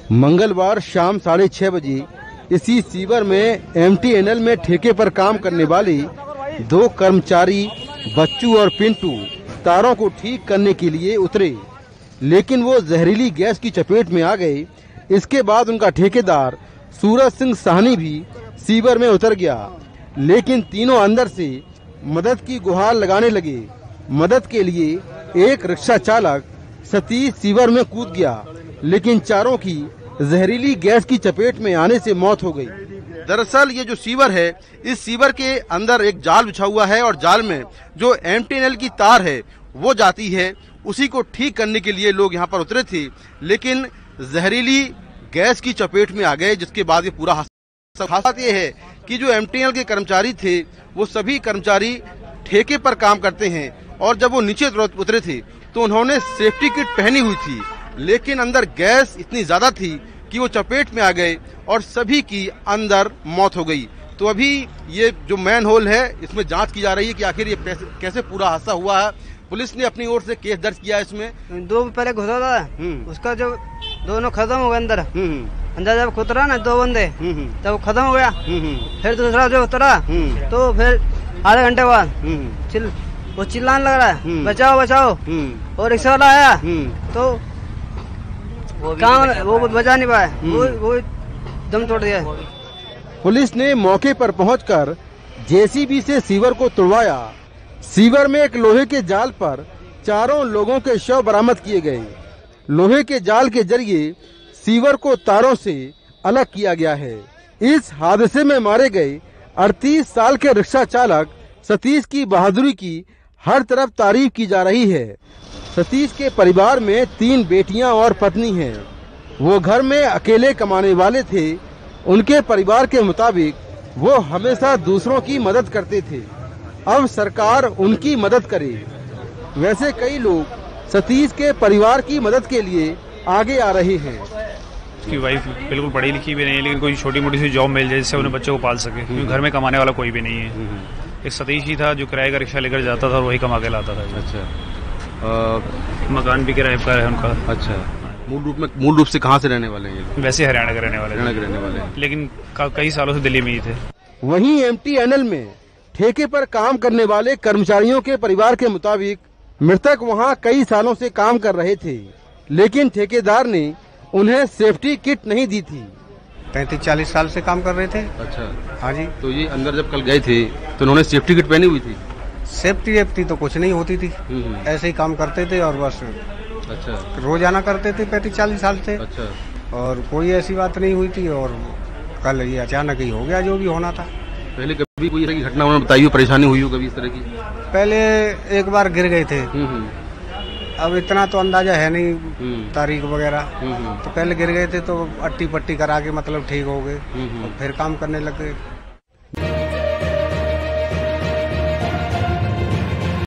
मंगलवार शाम 6:30 बजे इसी सीवर में MTNL में ठेके पर काम करने वाले 2 कर्मचारी बच्चू और पिंटू तारों को ठीक करने के लिए उतरे, लेकिन वो जहरीली गैस की चपेट में आ गए। इसके बाद उनका ठेकेदार सूरज सिंह साहनी भी सीवर में उतर गया, लेकिन तीनों अंदर से मदद की गुहार लगाने लगे। मदद के लिए एक रिक्शा चालक सतीश सीवर में कूद गया, लेकिन चारों की जहरीली गैस की चपेट में आने से मौत हो गई। दरअसल ये जो सीवर है, इस सीवर के अंदर एक जाल बिछा हुआ है और जाल में जो MTNL की तार है वो जाती है। उसी को ठीक करने के लिए लोग यहाँ पर उतरे थे, लेकिन जहरीली गैस की चपेट में आ गए, जिसके बाद ये पूरा खास बात ये है कि जो MTNL के कर्मचारी थे वो सभी कर्मचारी ठेके पर काम करते हैं, और जब वो नीचे उतरे थे तो उन्होंने सेफ्टी किट पहनी हुई थी, लेकिन अंदर गैस इतनी ज्यादा थी कि वो चपेट में आ गए और सभी की अंदर मौत हो गई। तो अभी ये जो मैन होल है इसमें जांच की जा रही है कि आखिर ये कैसे पूरा हादसा हुआ है। पुलिस ने अपनी ओर से केस दर्ज किया है इसमें। 2 पहले घुसा था, उसका जो दोनों खत्म हो गए अंदर। अंदर जब उतरा ना 2 बंदे, तब खत्म हो गया। फिर दूसरा जो उतरा तो फिर आधे घंटे बाद वो चिल्लाने लग रहा है, बचाओ बचाओ। और रिक्शा वाला आया तो वो बचा नहीं पाया, वो दम तोड़ दिया। पुलिस ने मौके पर पहुंचकर JCB से सीवर को तुड़वाया। सीवर में एक लोहे के जाल पर चारों लोगों के शव बरामद किए गए। लोहे के जाल के जरिए सीवर को तारों से अलग किया गया है। इस हादसे में मारे गए 38 साल के रिक्शा चालक सतीश की बहादुरी की हर तरफ तारीफ की जा रही है। सतीश के परिवार में 3 बेटियां और पत्नी हैं। वो घर में अकेले कमाने वाले थे। उनके परिवार के मुताबिक वो हमेशा दूसरों की मदद करते थे। अब सरकार उनकी मदद करे। वैसे कई लोग सतीश के परिवार की मदद के लिए आगे आ रहे हैं। उसकी वाइफ बिल्कुल पढ़ी लिखी भी नहीं है, लेकिन कोई छोटी मोटी सी जॉब मिल जाए जिससे उन्हें बच्चों को पाल सके, क्योंकि घर में कमाने वाला कोई भी नहीं है। एक सतीश ही था जो किराए का रिक्शा लेकर जाता था और वही कमा के लाता था। अच्छा, मकान भी किराए का है उनका। अच्छा, मूल रूप से कहाँ से रहने वाले हैं? वैसे हरियाणा के रहने वाले हैं, लेकिन कई सालों से दिल्ली में ही थे। वहीं MTNL में ठेके पर काम करने वाले कर्मचारियों के परिवार के मुताबिक मृतक वहां कई सालों से काम कर रहे थे, लेकिन ठेकेदार ने उन्हें सेफ्टी किट नहीं दी थी। 35-40 साल से काम कर रहे थे। अच्छा, हाँ जी। तो ये अंदर जब कल गए थे तो उन्होंने सेफ्टी किट पहनी हुई थी? सेफ्टी तो कुछ नहीं होती थी, ऐसे ही काम करते थे और बस। अच्छा, रोजाना करते थे 35-40 साल से। अच्छा, और कोई ऐसी बात नहीं हुई थी, और कल ये अचानक ही हो गया जो भी होना था। पहले कभी कोई ऐसी घटना उन्होंने बताई हो, परेशानी हुई हो कभी इस तरह की? पहले एक बार गिर गए थे। अब इतना तो अंदाजा है नहीं तारीख वगैरह। तो पहले गिर गए थे तो अट्टी पट्टी करा के मतलब ठीक हो गए और फिर काम करने लग गए।